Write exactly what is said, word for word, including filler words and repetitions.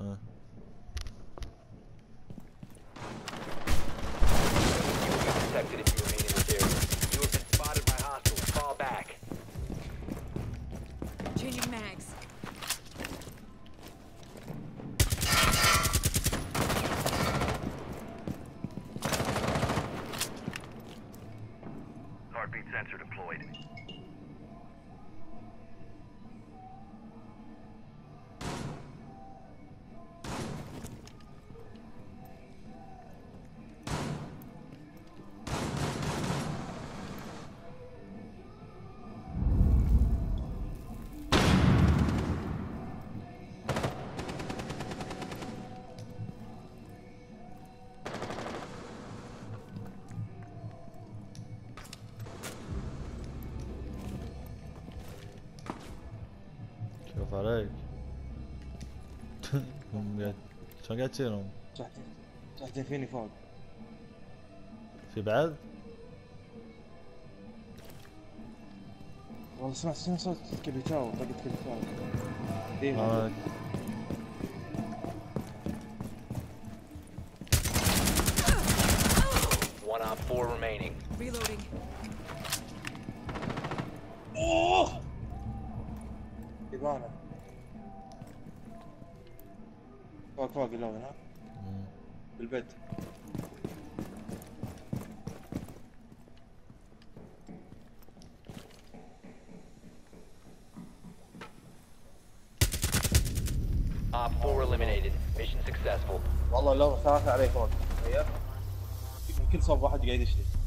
اه Detected if you remain in this area. You have been spotted by hostiles. Fall back. Changing mags. Heartbeat sensor deployed. شوف عليك. هم قاعد شلون قاعد تصيرون؟ تحت تحت فيني فوق. في بعد؟ والله سمعت سمعت صوت كبيتاو طقت كبيتاو. ايه آه. One on four remaining. Reloading. اوه يبانا فوق فوق اللون ها مم. بالبيت. Op four eliminated. Mission successful. والله اللون ثلاثة عليه فوق. تخيل يمكن صوب واحد قاعد يشتي.